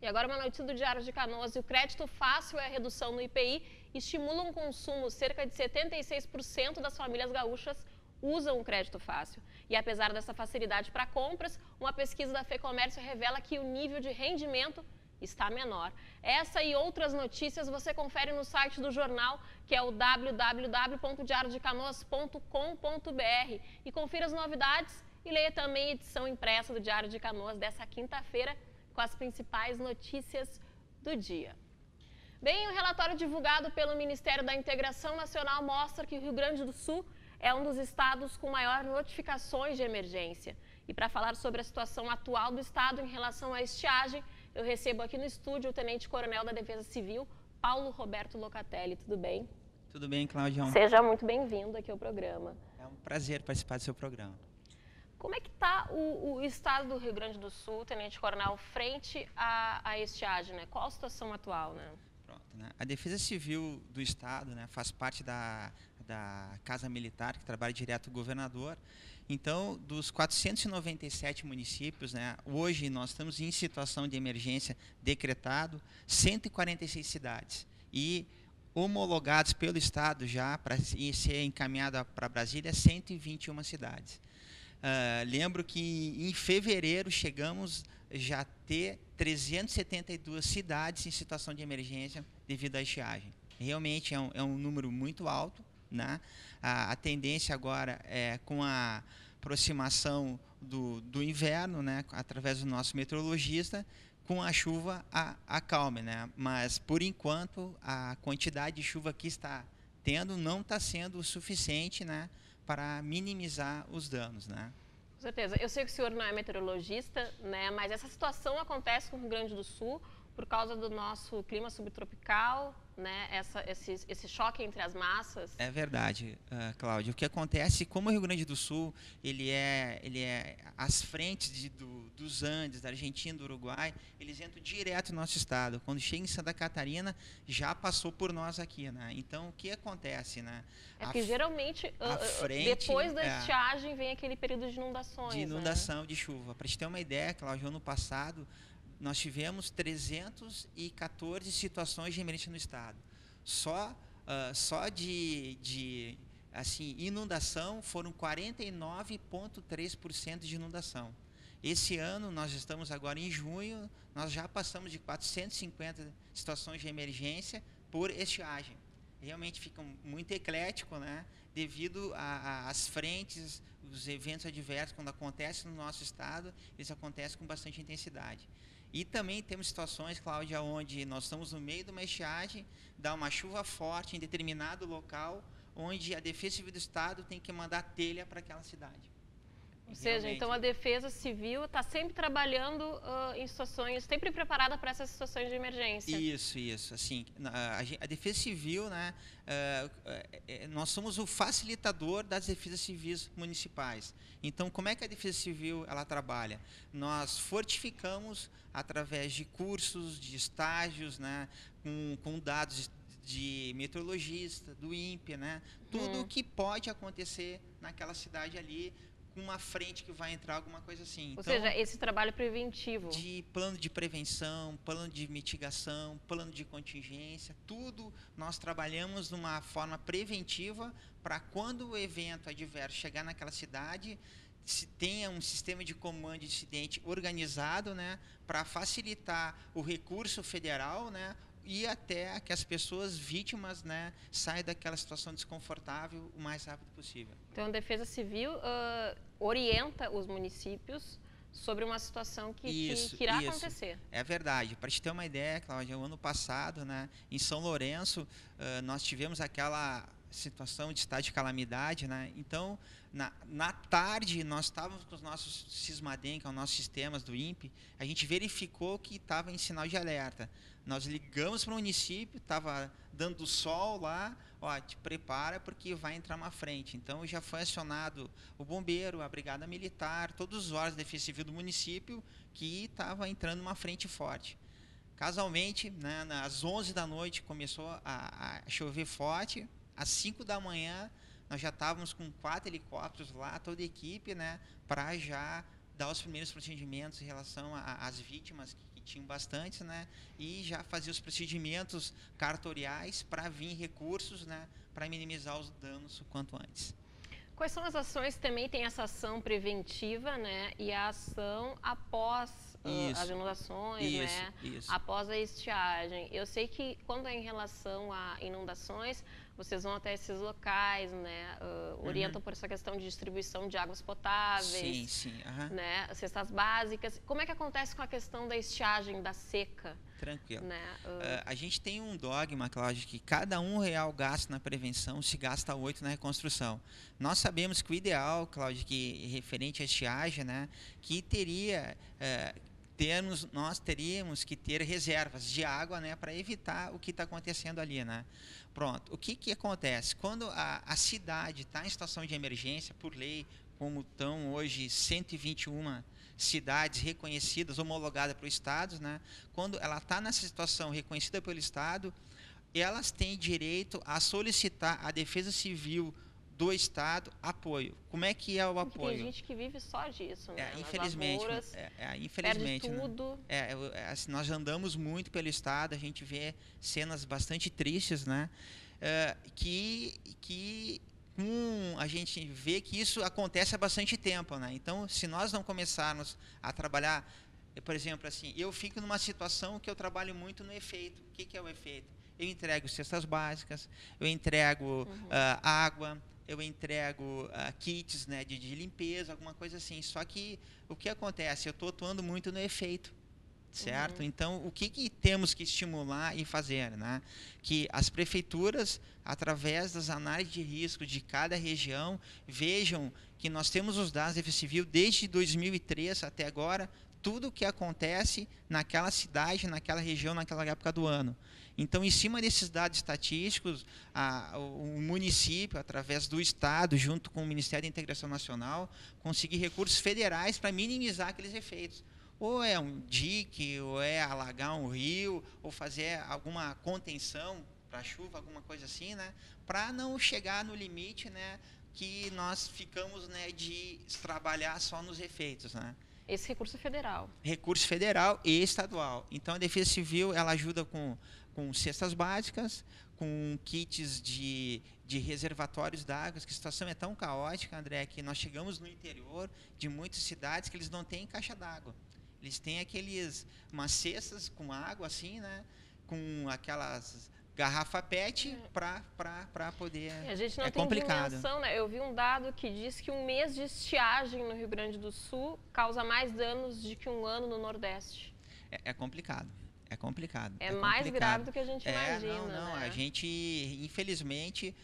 E agora uma notícia do Diário de Canoas: o crédito fácil e a redução no IPI estimulam o consumo. Cerca de 76% das famílias gaúchas usam o crédito fácil. E apesar dessa facilidade para compras, uma pesquisa da FEComércio revela que o nível de rendimento está menor. Essa e outras notícias você confere no site do jornal, que é o www.diariodecanoas.com.br, e confira as novidades e leia também a edição impressa do Diário de Canoas dessa quinta-feira com as principais notícias do dia. Bem, o relatório divulgado pelo Ministério da Integração Nacional mostra que o Rio Grande do Sul é um dos estados com maior notificações de emergência. E para falar sobre a situação atual do estado em relação à estiagem, eu recebo aqui no estúdio o Tenente-Coronel da Defesa Civil, Paulo Roberto Locatelli. Tudo bem? Tudo bem, Cláudia? Seja muito bem-vindo aqui ao programa. É um prazer participar do seu programa. Como é que está o estado do Rio Grande do Sul, Tenente-Coronel, frente à estiagem, né? Qual a situação atual, né? Pronto, né? A Defesa Civil do Estado, né, faz parte da Casa Militar, que trabalha direto com o governador. Então, dos 497 municípios, né, hoje nós estamos em situação de emergência decretado 146 cidades. E homologados pelo Estado já para ser encaminhado para Brasília 121 cidades. Lembro que em fevereiro chegamos já a ter 372 cidades em situação de emergência devido à estiagem. Realmente é um número muito alto, né? A tendência agora é com a aproximação do inverno, né? Através do nosso meteorologista, com a chuva acalme, né? Mas por enquanto a quantidade de chuva que está tendo não está sendo o suficiente, né, para minimizar os danos, né? Com certeza. Eu sei que o senhor não é meteorologista, né, mas essa situação acontece com o Rio Grande do Sul por causa do nosso clima subtropical, né, esse choque entre as massas. É verdade, Cláudia. O que acontece, como o Rio Grande do Sul, ele é as frentes dos Andes, da Argentina, do Uruguai, eles entram direto no nosso estado. Quando chega em Santa Catarina, já passou por nós aqui, né? Então, o que acontece, né? É porque geralmente, depois da estiagem, vem aquele período de inundações. De inundação, né? De chuva. Para te ter uma ideia, Cláudia, ano passado, nós tivemos 314 situações de emergência no estado. Só de assim, inundação foram 49,3% de inundação. Esse ano, nós estamos agora em junho, nós já passamos de 450 situações de emergência por estiagem. Realmente fica muito eclético, né? Devido às frentes, os eventos adversos, quando acontecem no nosso estado, eles acontecem com bastante intensidade. E também temos situações, Cláudia, onde nós estamos no meio de uma estiagem, dá uma chuva forte em determinado local, onde a Defesa Civil do Estado tem que mandar telha para aquela cidade. Ou seja, então a Defesa Civil está sempre trabalhando em situações, sempre preparada para essas situações de emergência. Isso. Assim, a Defesa Civil, né, nós somos o facilitador das defesas civis municipais. Então, como é que a Defesa Civil ela trabalha? Nós fortificamos através de cursos, de estágios, né, com dados de meteorologista, do INPE, né, tudo o que pode acontecer naquela cidade ali, com uma frente que vai entrar, alguma coisa assim. Ou seja, esse trabalho preventivo. De plano de prevenção, plano de mitigação, plano de contingência, tudo nós trabalhamos de uma forma preventiva para quando o evento adverso chegar naquela cidade, se tenha um sistema de comando de incidente organizado, né, para facilitar o recurso federal, né, e até que as pessoas vítimas, né, saiam daquela situação desconfortável o mais rápido possível. Então, a Defesa Civil orienta os municípios sobre uma situação que irá acontecer. É verdade. Para te ter uma ideia, Cláudia, o ano passado, né, em São Lourenço, nós tivemos aquela situação de estado de calamidade, né? Então, na tarde, nós estávamos com os nossos Sismadem, que é os nossos sistemas do INPE, a gente verificou que estava em sinal de alerta. Nós ligamos para o município, estava dando sol lá, ó, te prepara porque vai entrar uma frente. Então, já foi acionado o bombeiro, a brigada militar, todos os órgãos de defesa civil do município, que estava entrando uma frente forte. Casualmente, né, às 11 da noite começou a chover forte. Às 5 da manhã, nós já estávamos com 4 helicópteros lá, toda a equipe, né, para já dar os primeiros procedimentos em relação às vítimas tinham bastante, né? E já fazia os procedimentos cartoriais para vir recursos, né? Para minimizar os danos o quanto antes. Quais são as ações? Também tem essa ação preventiva, né? E a ação após as inundações, né? Após a estiagem. Eu sei que quando é em relação a inundações, vocês vão até esses locais, né? Orientam por essa questão de distribuição de águas potáveis, sim. Né? Cestas básicas. Como é que acontece com a questão da estiagem, da seca? Tranquilo. Né? A gente tem um dogma, Cláudia, que cada R$1 gasto na prevenção se gasta 8 na reconstrução. Nós sabemos que o ideal, Cláudia, que referente à estiagem, né, que nós teríamos que ter reservas de água, né, para evitar o que está acontecendo ali, né? Pronto. O que acontece? Quando a cidade está em situação de emergência, por lei, como estão hoje 121 cidades reconhecidas, homologadas para o Estado, né? Quando ela está nessa situação reconhecida pelo Estado, elas têm direito a solicitar à Defesa Civil do Estado apoio. Como é que é o apoio? Tem gente que vive só disso, né? Infelizmente. Infelizmente, perde tudo. Assim, nós andamos muito pelo Estado, a gente vê cenas bastante tristes, né? A gente vê que isso acontece há bastante tempo, né? Então, se nós não começarmos a trabalhar, por exemplo, assim, eu fico numa situação que eu trabalho muito no efeito. O que é o efeito? Eu entrego cestas básicas, eu entrego água, eu entrego kits, né, de limpeza, alguma coisa assim. Só que o que acontece? Eu estou atuando muito no efeito. Certo? Então, o que temos que estimular e fazer? Né? Que as prefeituras, através das análises de risco de cada região, vejam que nós temos os dados da Defesa Civil desde 2003 até agora, tudo o que acontece naquela cidade, naquela região, naquela época do ano. Então, em cima desses dados estatísticos, o município, através do Estado, junto com o Ministério da Integração Nacional, conseguir recursos federais para minimizar aqueles efeitos. Ou é um dique, ou é alagar um rio, ou fazer alguma contenção para chuva, alguma coisa assim, né? Para não chegar no limite, né, que nós ficamos, né, de trabalhar só nos efeitos, né? Esse recurso é federal. Recurso federal e estadual. Então, a Defesa Civil ela ajuda com cestas básicas, com kits de reservatórios d'água, que a situação é tão caótica, André, que nós chegamos no interior de muitas cidades que eles não têm caixa d'água. Eles têm umas cestas com água, assim, né? Com aquelas garrafa PET para poder... A gente não tem complicado. dimensão, né? Eu vi um dado que diz que um mês de estiagem no Rio Grande do Sul causa mais danos do que um ano no Nordeste. É complicado. É complicado. É mais complicado. Grave do que a gente imagina. Não. Né? A gente, infelizmente...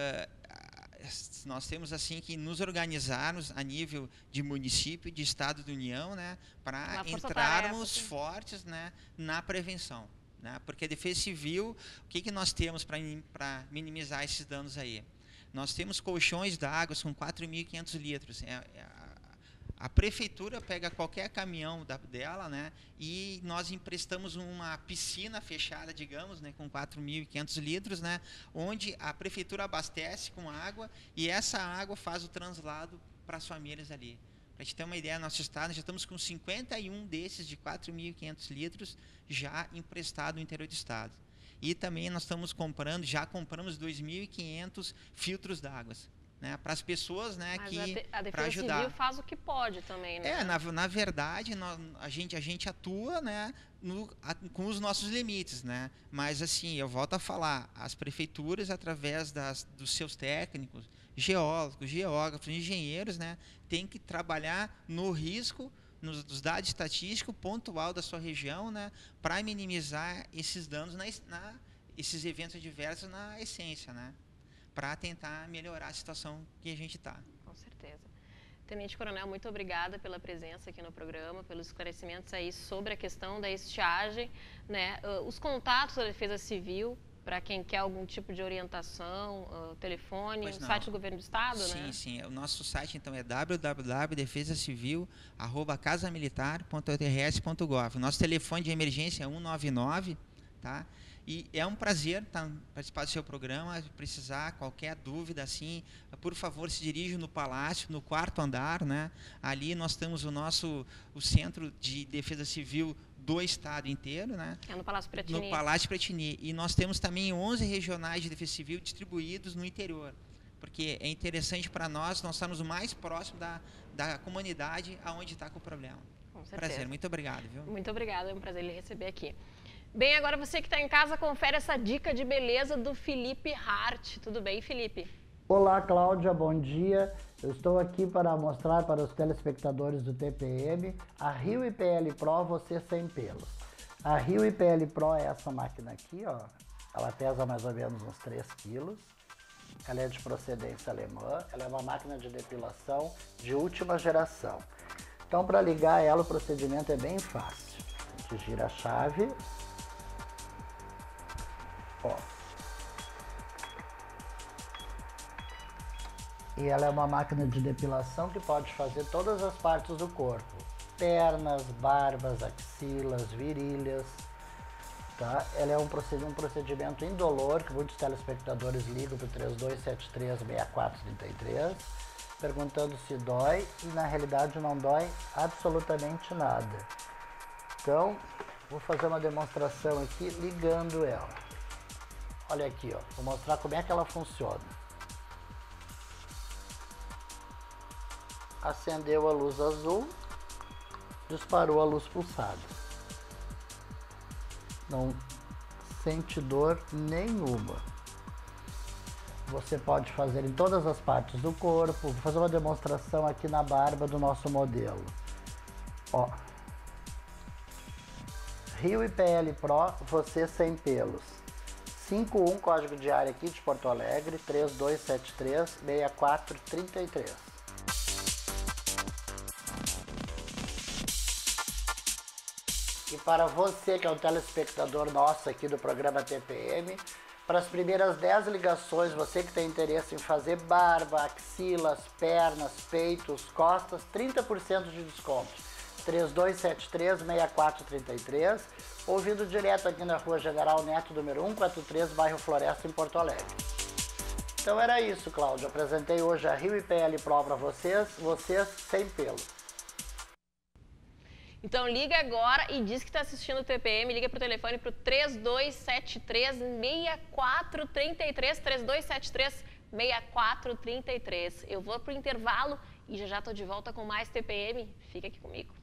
nós temos assim que nos organizarmos a nível de município, de estado de união, né, para entrarmos fortes, né, na prevenção, né, porque a Defesa Civil, o que nós temos para minimizar esses danos aí? Nós temos colchões d'água com 4.500 litros. A prefeitura pega qualquer caminhão dela, né, e nós emprestamos uma piscina fechada, digamos, né, com 4.500 litros, né, onde a prefeitura abastece com água e essa água faz o translado para as famílias ali. Para a gente ter uma ideia, nosso estado já estamos com 51 desses de 4.500 litros já emprestado no interior do estado. E também nós já compramos 2.500 filtros d'água. Né, para as pessoas, né, mas que a para Defesa ajudar. Civil faz o que pode também, né? Na verdade, a gente atua, né, com os nossos limites, né? Mas assim, eu volto a falar, as prefeituras, através dos seus técnicos, geólogos, geógrafos, engenheiros, né, tem que trabalhar no risco, nos dados estatísticos pontual da sua região, né, para minimizar esses danos esses eventos adversos na essência, né? Para tentar melhorar a situação que a gente está. Com certeza. Tenente Coronel, muito obrigada pela presença aqui no programa, pelos esclarecimentos aí sobre a questão da estiagem, né? Os contatos da Defesa Civil, para quem quer algum tipo de orientação, telefone, o site do Governo do Estado, né? Sim. O nosso site, então, é www.defesacivil@casamilitar.utrs.gov. Nosso telefone de emergência é 199, tá? E é um prazer participar do seu programa. Se precisar, qualquer dúvida, assim, por favor, se dirija no Palácio, no 4º andar, né? Ali nós temos o Centro de Defesa Civil do estado inteiro, né? É no Palácio Piratini. No Palácio Piratini. E nós temos também 11 regionais de defesa civil distribuídos no interior. Porque é interessante para nós estarmos o mais próximo da comunidade aonde está com o problema. Com certeza. Prazer, muito obrigado, viu? Muito obrigada, é um prazer lhe receber aqui. Bem, agora você que está em casa, confere essa dica de beleza do Felipe Hart. Tudo bem, Felipe? Olá, Cláudia, bom dia. Eu estou aqui para mostrar para os telespectadores do TPM a Rio IPL Pro Você Sem Pelos. A Rio IPL Pro é essa máquina aqui, ó. Ela pesa mais ou menos uns 3 quilos. Ela é de procedência alemã. Ela é uma máquina de depilação de última geração. Então, para ligar ela, o procedimento é bem fácil. A gente gira a chave. Ó. E ela é uma máquina de depilação que pode fazer todas as partes do corpo. Pernas, barbas, axilas, virilhas. Tá? Ela é um procedimento indolor, que muitos telespectadores ligam para o 3273-6433, perguntando se dói, e na realidade não dói absolutamente nada. Então, vou fazer uma demonstração aqui ligando ela. Olha aqui, ó, vou mostrar como é que ela funciona. Acendeu a luz azul, disparou a luz pulsada. Não sente dor nenhuma. Você pode fazer em todas as partes do corpo. Vou fazer uma demonstração aqui na barba do nosso modelo. Ó. Rio IPL Pro, você sem pelos. 51, código de área aqui de Porto Alegre, 3273-6433. E para você que é um telespectador nosso aqui do programa TPM, para as primeiras 10 ligações, você que tem interesse em fazer barba, axilas, pernas, peitos, costas, 30% de desconto. 3273-6433, ouvindo direto aqui na Rua General Neto, número 143, bairro Floresta, em Porto Alegre. Então era isso, Cláudio. Apresentei hoje a Rio IPL Pro para vocês sem pelo. Então liga agora e diz que está assistindo o TPM, liga para o telefone para o 3273-6433, 3273-6433. Eu vou para o intervalo e já estou de volta com mais TPM. Fica aqui comigo.